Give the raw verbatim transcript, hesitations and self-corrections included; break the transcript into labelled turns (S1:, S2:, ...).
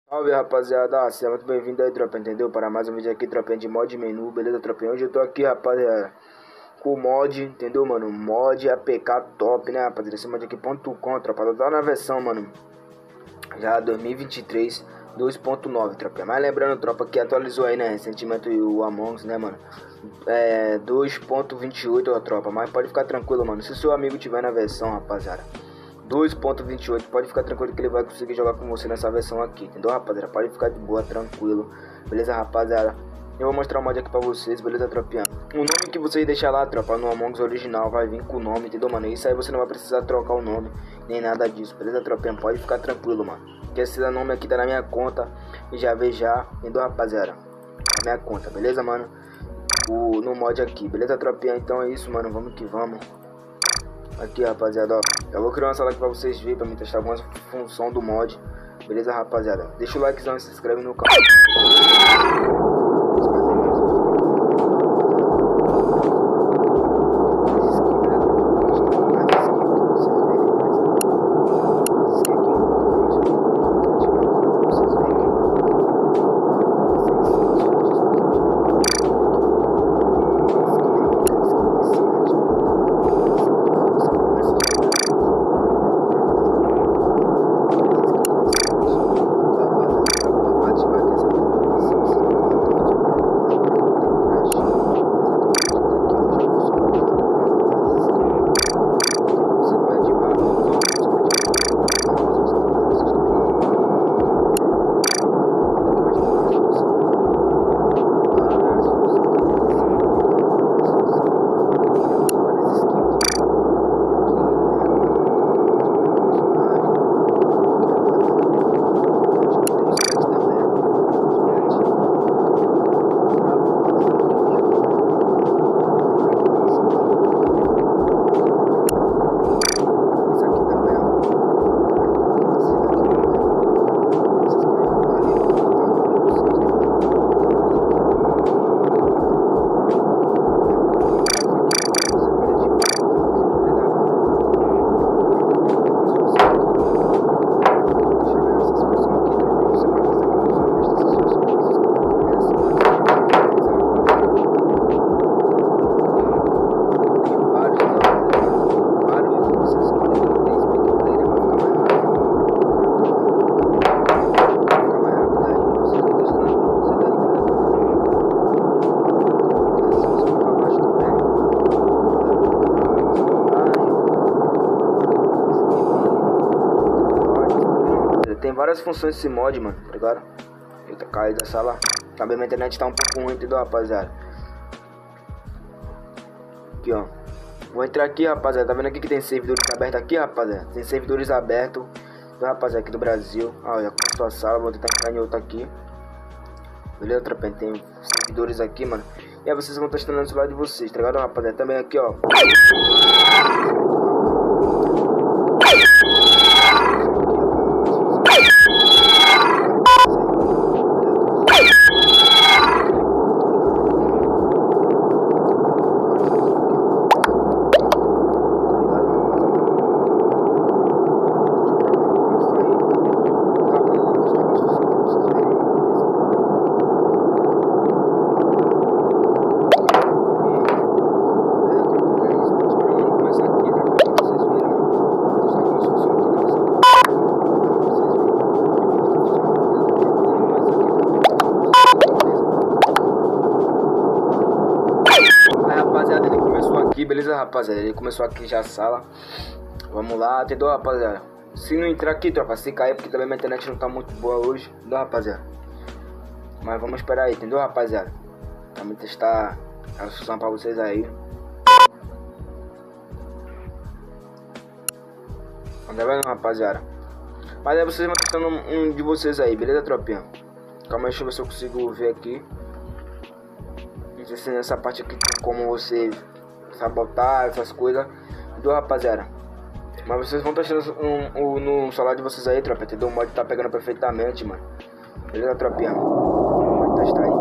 S1: Salve rapaziada, ah, seja muito bem-vindo aí, tropa, entendeu? Para mais um vídeo aqui, tropinha de mod menu, beleza, tropinha? Hoje eu tô aqui, rapaziada, com o mod, entendeu, mano? Mod A P K top, né, rapaziada? Esse mod aqui, ponto com, tropa, eu tô na versão, mano, já dois mil e vinte e três, dois ponto nove, tropa. Mas lembrando, tropa, que atualizou aí, né, recentemente o Among Us, né, mano? É, dois ponto vinte e oito, ó, tropa, mas pode ficar tranquilo, mano. Se o seu amigo tiver na versão, rapaziada, dois ponto vinte e oito, pode ficar tranquilo que ele vai conseguir jogar com você nessa versão aqui, entendeu, rapaziada? Pode ficar de boa, tranquilo, beleza, rapaziada? Eu vou mostrar o mod aqui pra vocês, beleza, tropinha? O nome que vocês deixar lá, tropa, no Among Us original vai vir com o nome, entendeu, mano? Isso aí você não vai precisar trocar o nome, nem nada disso, beleza, tropinha? Pode ficar tranquilo, mano. Porque esse nome aqui tá na minha conta e já vê já, entendeu, rapaziada? Na minha conta, beleza, mano? O, no mod aqui, beleza, tropinha? Então é isso, mano, vamos que vamos. Aqui, rapaziada, ó, eu vou criar uma sala aqui pra vocês verem, pra me testar algumas funções do mod. Beleza, rapaziada? Deixa o likezão e se inscreve no canal. Tem várias funções esse mod, mano, tá ligado? Eita, caí da sala. Também minha internet tá um pouco ruim, entendeu, rapaziada? Aqui, ó. Vou entrar aqui, rapaziada. Tá vendo aqui que tem servidores abertos aqui, rapaziada? Tem servidores abertos, do rapaziada, aqui do Brasil. Ó, já começou a sala. Vou tentar entrar em outra aqui. Beleza, tropa? Tem servidores aqui, mano. E aí vocês vão testando no celular de vocês, tá ligado, rapaziada? Também aqui, ó. Rapaziada, ele começou aqui, beleza, rapaziada? Ele começou aqui já a sala. Vamos lá, entendeu, rapaziada? Se não entrar aqui, tropa, se cair, porque também minha internet não tá muito boa hoje, entendeu, rapaziada? Mas vamos esperar aí, entendeu, rapaziada? Vamos testar a função pra vocês aí. Tá vendo, rapaziada? Mas aí vocês vão testando um, um de vocês aí, beleza, tropinha? Calma aí, deixa eu ver se eu consigo ver aqui. Não sei se nessa parte aqui tem como você sabotar essas coisas, entendeu, rapaziada? Mas vocês vão testando um, um, no celular de vocês aí, tropa, entendeu? O mod tá pegando perfeitamente, mano. Beleza, tropinha? Vamos testar aí.